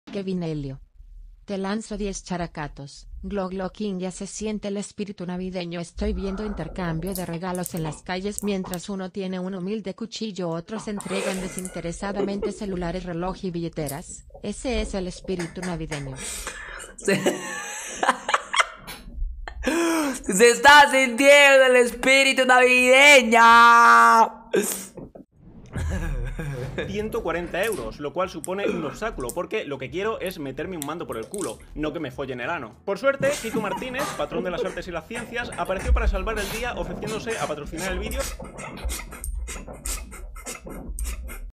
Kevin Helio. Te lanzo 10 characatos. Glo King, ya se siente el espíritu navideño. Estoy viendo intercambio de regalos en las calles mientras uno tiene un humilde cuchillo, otros entregan desinteresadamente celulares, reloj y billeteras. Ese es el espíritu navideño. Se está sintiendo el espíritu navideño. 140 euros, lo cual supone un obstáculo, porque lo que quiero es meterme un mando por el culo, no que me follen el ano. Por suerte, Kiko Martínez, patrón de las artes y las ciencias, apareció para salvar el día ofreciéndose a patrocinar el vídeo.